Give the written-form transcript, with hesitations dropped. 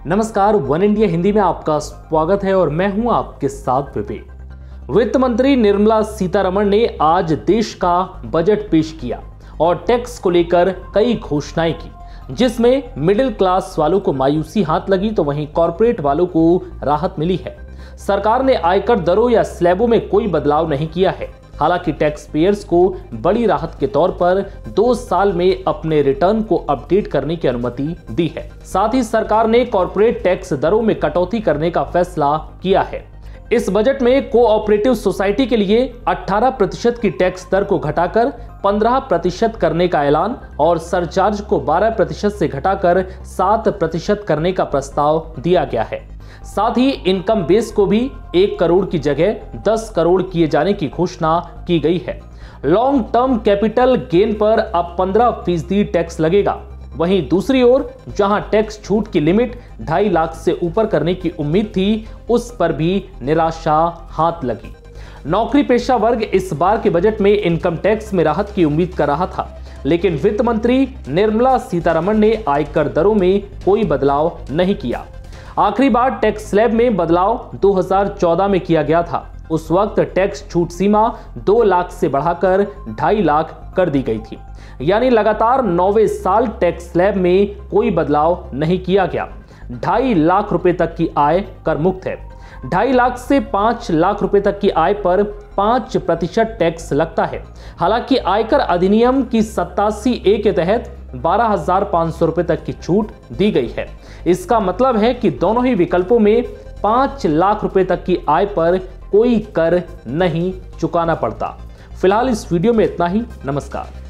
नमस्कार, one India Hindi में आपका स्वागत है और मैं हूं आपके साथ विवेक। वित्त मंत्री निर्मला सीतारमण ने आज देश का बजट पेश किया और टैक्स को लेकर कई घोषणाएं की, जिसमें मिडिल क्लास वालों को मायूसी हाथ लगी तो वहीं कॉर्पोरेट वालों को राहत मिली है। सरकार ने आयकर दरों या स्लैबों में कोई बदलाव नहीं किया है। हालांकि टैक्स पेयर्स को बड़ी राहत के तौर पर 2 साल में अपने रिटर्न को अपडेट करने की अनुमति दी है। साथ ही सरकार ने कॉर्पोरेट टैक्स दरों में कटौती करने का फैसला किया है। इस बजट में कोऑपरेटिव सोसाइटी के लिए 18% की टैक्स दर को घटाकर 15% करने का ऐलान और सरचार्ज को 12% से घटाकर 7% करने का प्रस्ताव दिया गया है। साथ ही इनकम बेस को भी 1 करोड़ की जगह 10 करोड़ किए जाने की घोषणा की गई है। लॉन्ग टर्म कैपिटल गेन पर अब 15% टैक्स लगेगा। वहीं दूसरी ओर जहां टैक्स छूट की लिमिट 2.5 लाख से ऊपर करने की उम्मीद थी, उस पर भी निराशा हाथ लगी। नौकरी पेशा वर्ग इस बार के बजट में इनकम टैक्स में राहत की उम्मीद कर रहा था, लेकिन वित्त मंत्री निर्मला सीतारमण ने आयकर दरों में कोई बदलाव नहीं किया। आखिरी बार टैक्स स्लैब में बदलाव 2014 में किया गया था। उस वक्त टैक्स छूट सीमा 2 लाख से बढ़ाकर 2.5 लाख कर दी गई थी। यानी लगातार 9वें साल टैक्स स्लैब में कोई बदलाव नहीं किया गया। 2.5 लाख रुपए तक की आय कर मुक्त है। 2.5 लाख से 5 लाख रुपए तक की आय पर 5% टैक्स लगता है। हालांकि आयकर अधिनियम की 87A के तहत 12,500 रुपए तक की छूट दी गई है। इसका मतलब है कि दोनों ही विकल्पों में 5 लाख रुपए तक की आय पर कोई कर नहीं चुकाना पड़ता। फिलहाल इस वीडियो में इतना ही। नमस्कार।